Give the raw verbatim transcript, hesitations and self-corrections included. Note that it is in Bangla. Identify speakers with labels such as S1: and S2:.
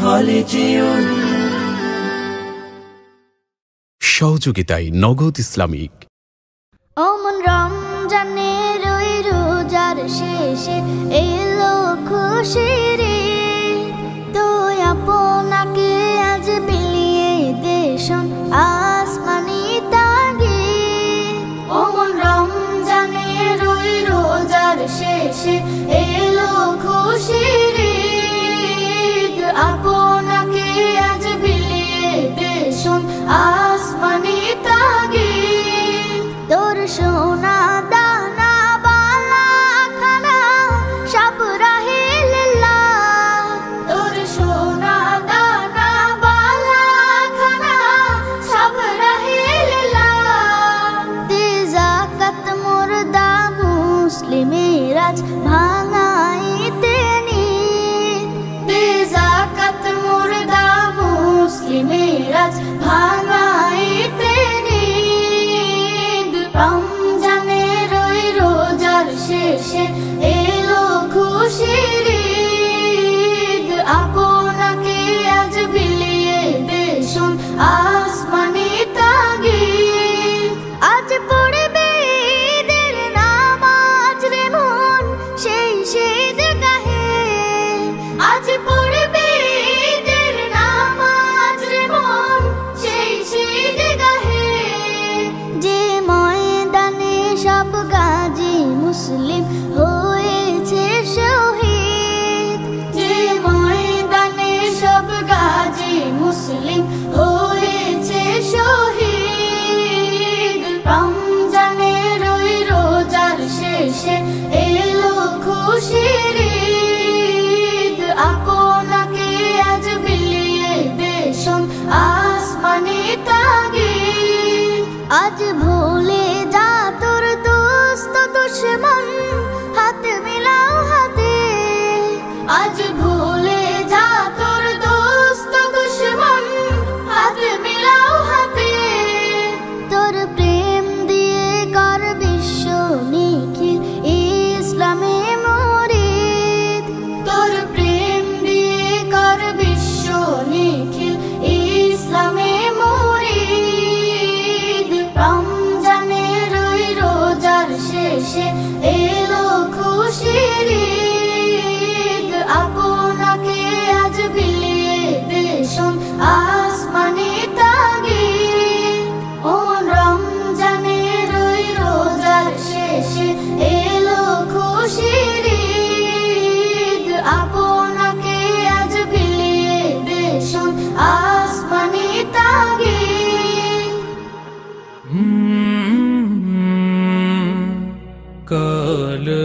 S1: হলে যেও
S2: সহযোগিতায় নগদ ইসলামিক।
S3: অমন রমজানের ওই রোজার শেষে এলো খুশির তো আপনাকে আজ বিলিয়ে দেশন আসমানি তাগে। অমন রমজানের ওই রোজার শেষে এলো খুশির আপনাকে আজ বিলিয়ে দেশন আসমানি তাগে। তোর সোনা দানা বালা খানা সব রাহিল্লা, তোর সোনা দানা বালা খানা সব রাহিল্লা। দে যাকাত মুর্দা মুসলিমের আজ ভাঙাইতে নি, দে যাকাত মুর্দা মুসলিমের আজ ভাঙাইতে নি। রমজানের ওই রোজার শেষে এলো খুশির আপনাকে আজ বিলিয়ে দেশন আসমানি তাগে। আজ পড়বে ঈদের নামাজ রে মন সেই শীত গাহে, আজ পড়বে ঈদের নামাজ রে মন সেই শীত গাহে। যে ময়দানে সব গাজী মুসলিম হয়েছে শহীদ, যে ময়দানে সব গাজী মুসলিম হয়েছে শহীদ। রমজানের ওই রোজার শেষে এলো খুশির আপনাকে আজ বিলিয়ে দেশন আসমানি তাগে। আজ ভুলে যা তোর দোস্ত দুশ্মন হাত মিলাও হাতে, আজ ভুলে যা তোর দোস্ত দুশ্মন হাত মিলাও হাতে। তোর প্রেম দিয়ে কর বিশ্ব নিখিল ইসলামে মুরিদ, তোর প্রেম দিয়ে কর বিশ্ব নিখিল ইসলামে মুরিদ। রমজানের ওই রোজার শেষে এলো খুশির আপনাকে আজ বিলিয়ে দেশন আসমানি তাগে। অমন রমজানের ওই রোজার শেষে এলো খুশির আপনাকে আজ বিলিয়ে দেশন আসমানি তাগে।
S1: কাল